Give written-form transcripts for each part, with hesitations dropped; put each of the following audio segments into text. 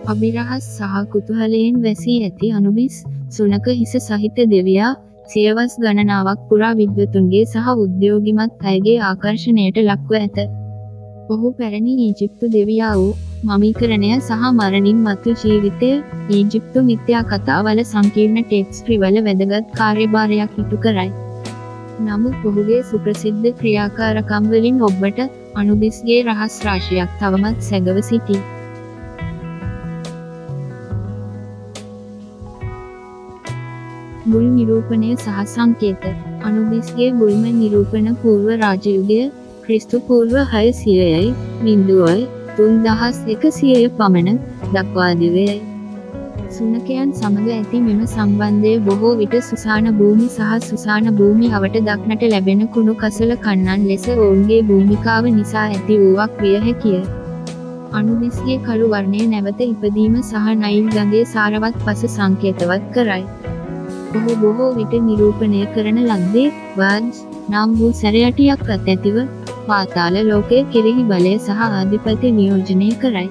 අභිරහස් සහ කුතුහලයෙන් වැසී ඇති අනුබිස් සුනක හිස සහිත දෙවියා සියවස් ගණනාවක් පුරා විද්වතුන්ගේ සහ උද්‍යෝගිමත් අයගේ ආකර්ෂණයට ලක්ව ඇත. ඔහු පැරණි ඊජිප්තු දෙවියා වූ මමීකරණය සහ මරණින් මතු ජීවිතය ඊජිප්තු මිත්‍යා කතාවල සංකීර්ණ ටෙක්ස්ට්‍රි වල වැදගත් කාර්යභාරයක් ඉටු කරයි. නමුත් ඔහුගේ සුප්‍රසිද්ධ ක්‍රියාකාරකම් වලින් ඔබට අනුබිස්ගේ රහස් රාශියක් තවමත් සැඟව සිටී. මුල් නිරූපණය සහ සංකේත අනුබිස්ගේ මුල්ම නිරූපණ පූර්ව රාජයුගය ක්‍රිස්තු පූර්ව 600යි 3100 පමණ දක්වා දිවයයි. සුනකයන් සමග ඇති මෙම සම්බන්ධය බොහෝ විට සුසාන භූමි සහ සුසාන භූමි අවට දක්නට ලැබෙන කුණු කසල කන්නන් ලෙස ඔවුන්ගේ භූමිකාව නිසා ඇති වූවක් විය හැකිය. අනුබිස්ගේ කළු වර්ණය නැවත ඉපදීම සහ නයිල් ගඟේ සාරවත් පස සංකේතවත් කරයි. ඔහු බොහෝ විට නිරූපණය කරන ලද්දේ වාජ් නම් වූ සැරයටියක් අත් ඇතිව පාතාල ලෝකයේ කෙරෙහි බලය සහ ආධිපත්‍ය නියෝජනය කරයි.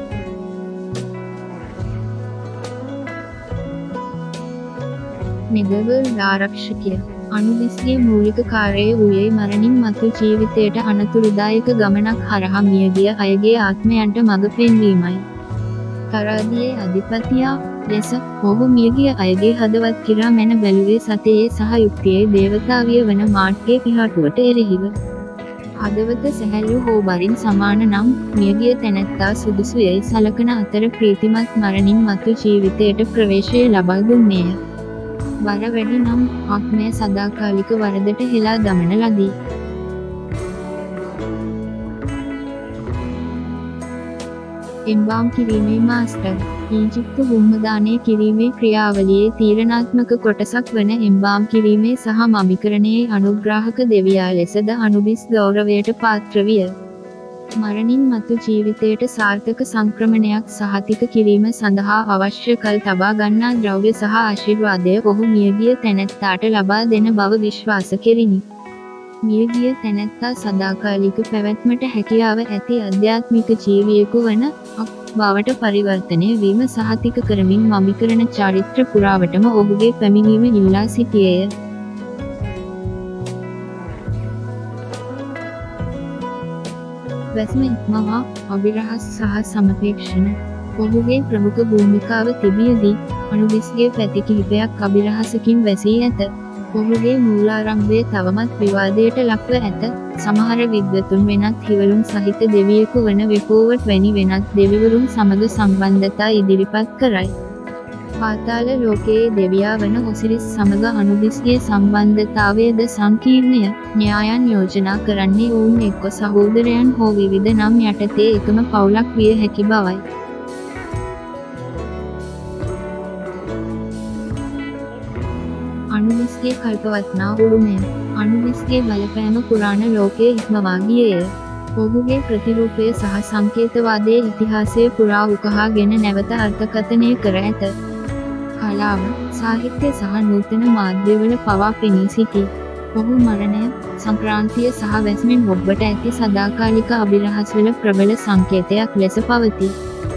නෙදර්වර්ල්ඩ් ආරක්ෂකය අනුබිස්ගේ මූලික කාර්යය වූයේ මරණින් මතු ජීවිතයට අනතුරුදායක ගමනක් හරහා මියගිය අයගේ ආත්මයන්ට මඟ පෙන්වීමයි. තරාදියේ අධිපතියා ලෙස ඔහු මියගිය අයගේ හදවත් කිරා මැන බැලුවේ සතයේ සහ යුක්තියේ දේවතාවිය වන මාර්ට්ගේ පිහාටුවට එරෙහිව. හදවත සැහැල්ලු හෝ බරින් සමාන නම් මියගිය තැනැත්තා සුදුසු යයි සලකන අතර ප්‍රීතිමත් මරණින් මතු ජීවිතයට ප්‍රවේශය ලබා දුන්නේය. වර වැඩි නම් ආත්මය සදාකාලික වරදට හෙලා දමන ලදී. එම්බාම් කිරීමේ මාස්ටර් ඊජිප්තු බුම්මදානය කිරීමේ ක්‍රියාවලියේ තීරණාත්මක කොටසක් වන එම්බාම් කිරීමේ සහ මමිකරණයේ අනුග්‍රාහක දෙවියා ලෙසද අනුබිස් ගෞරවයට පාත්‍ර විය. මරණින් මතු ජීවිතයට සාර්ථක සංක්‍රමණයක් සහතික කිරීම සඳහා අවශ්‍ය කල් තබා ගන්නා ද්‍රව්‍ය සහ ආශිර්වාදය ඔහු මියගිය තැනැත්තාට ලබා දෙන බව විශ්වාස කෙරිනි. මියගිය තැනැත්තා සදාකාලික පැවැත්මට හැකියාව ඇති අධ්‍යාත්මික ජීවියෙකු වන බවට පරිවර්තනය වීම සහතික කරමින් මමිකරණ චාරිත්‍ර පුරාවටම ඔහුගේ පැමිණීම ඉල්ලා සිටියේය. වැස්ම ඉක්මවා අභිරහස් සහ සමපේක්ෂණ ඔහුගේ ප්‍රමුඛ භූමිකාව තිබියදී අනුබිස්ගේ පැති කිහිපයක් අභිරහසකින් වැසී ඇත. ඔහුගේ මූලාරම්භය තවමත් විවාදයට ලක්ව ඇත. සමහර විද්වතුන් වෙනත් හිවලුම් සහිත දෙවියෙකු වන වෙපෝවට් වැනි වෙනත් දෙවිවරුන් සමග සම්බන්ධතා ඉදිරිපත් කරයි. පාතාල ලෝකයේ දෙවියා වන ඔසිරිස් සමග අනුබිස්ගේ සම්බන්ධතාවයද සංකීර්ණය. න්‍යායන් යෝජනා කරන්නේ ඔවුන් එක්ක සහෝදරයන් හෝ විවිධ නම් යටතේ එකම පවුලක් විය හැකි බවයි. අනුබිස්ගේ කල්පවත්නා උරුමය අනුබිස්ගේ බලපෑම පුරාණ ලෝකයේ ඉක්මවා ගියේය. ඔහුගේ ප්‍රතිරූපය සහ සංකේතවාදයේ ඉතිහාසය පුරා උකහාගෙන නැවත අර්ථකථනය කර ඇත. කලාව, සාහිත්‍ය සහ නූතන මාධ්‍යවල පවා පෙනී සිටී. ඔහු මරණය, සංක්‍රාන්තිය සහ වැස්මෙන් ඔබට ඇති සදාකාලික අභිරහස්වල ප්‍රබල සංකේතයක් ලෙස පවතී.